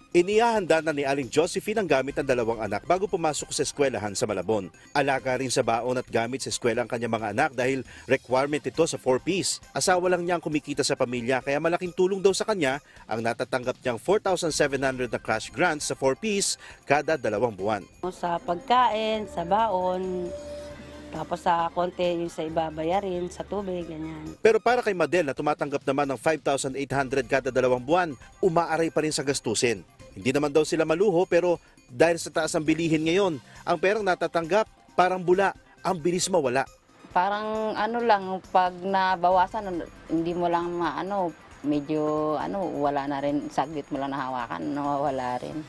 Inihahanda na ni Aling Josephine ang gamit ng dalawang anak bago pumasok sa eskwelahan sa Malabon. Alaga rin sa baon at gamit sa eskwela ang kanyang mga anak dahil requirement ito sa 4Ps. Asawa lang niya ang kumikita sa pamilya kaya malaking tulong daw sa kanya ang natatanggap niyang 4,700 na cash grants sa 4Ps kada 2 buwan. Sa pagkain, sa baon, tapos sa konti yung sa ibabayarin, sa tubig, ganyan. Pero para kay Madel na tumatanggap naman ng 5,800 kada 2 buwan, umaaray pa rin sa gastusin. Hindi naman daw sila maluho pero dahil sa taas ng bilihin ngayon, ang perang natatanggap parang bula, ang bilis mawala. Parang lang, pag nabawasan, hindi mo lang medyo wala na rin, saglit mo lang nahawakan, nawawala rin.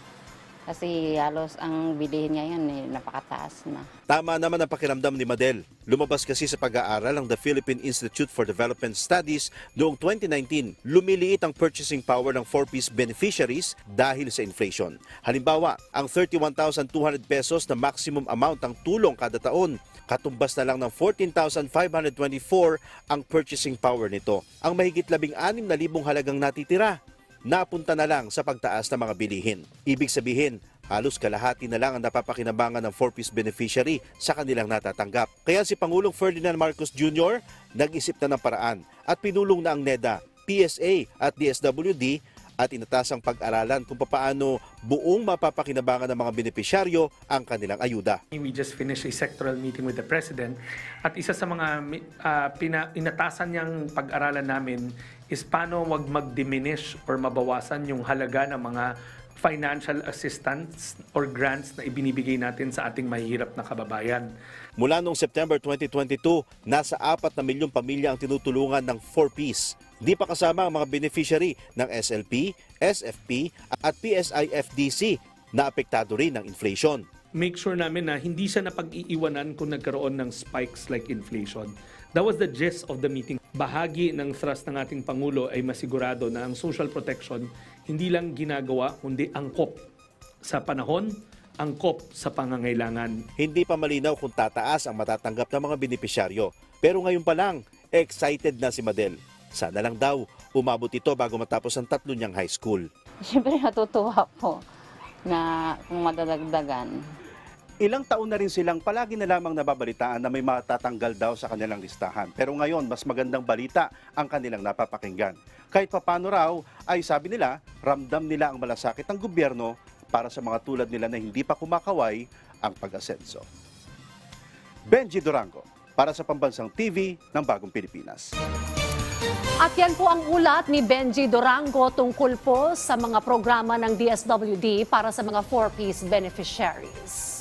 Kasi halos ang bilihin ngayon napakataas na. Tama naman ang pakiramdam ni Madel. Lumabas kasi sa pag-aaral ng The Philippine Institute for Development Studies noong 2019, lumiliit ang purchasing power ng 4Ps beneficiaries dahil sa inflation. Halimbawa, ang 31,200 pesos na maximum amount ng tulong kada taon, katumbas na lang ng 14,524 ang purchasing power nito. Ang mahigit 16,000 halagang natitira, napunta na lang sa pagtaas ng mga bilihin. Ibig sabihin, halos kalahati na lang ang napapakinabangan ng 4Ps beneficiary sa kanilang natatanggap. Kaya si Pangulong Ferdinand Marcos Jr. nag-isip na ng paraan at pinulong na ang NEDA, PSA at DSWD at inatasang pag-aralan kung paano buong mapapakinabangan ng mga benepisyaryo ang kanilang ayuda. We just finished a sectoral meeting with the President at isa sa mga inatasan niyang pag-aralan namin is paano wag mag-diminish or mabawasan yung halaga ng mga financial assistance or grants na ibinibigay natin sa ating mahihirap na kababayan. Mula noong September 2022, nasa 4 na milyong pamilya ang tinutulungan ng 4Ps. Di pa kasama ang mga beneficiary ng SLP, SFP at PSIFDC na apektado rin ng inflation. Make sure namin na hindi siya napag-iiwanan kung nagkaroon ng spikes like inflation. That was the gist of the meeting. Bahagi ng thrust ng ating Pangulo ay masigurado na ang social protection hindi lang ginagawa kundi angkop sa panahon, angkop sa pangangailangan. Hindi pa malinaw kung tataas ang matatanggap ng mga benepisyaryo. Pero ngayon pa lang, excited na si Madel. Sana lang daw umabot ito bago matapos ang 3 niyang high school. Siyempre natutuwa po na kung madadagdagan. Ilang taon na rin silang palagi na lamang nababalitaan na may matatanggal daw sa kanilang listahan. Pero ngayon, mas magandang balita ang kanilang napapakinggan. Kahit papano raw, ay sabi nila, ramdam nila ang malasakit ng gobyerno para sa mga tulad nila na hindi pa kumakaway ang pag-asenso. Benji Durango, para sa Pambansang TV ng Bagong Pilipinas. At yan po ang ulat ni Benji Durango tungkol po sa mga programa ng DSWD para sa mga 4Ps beneficiaries.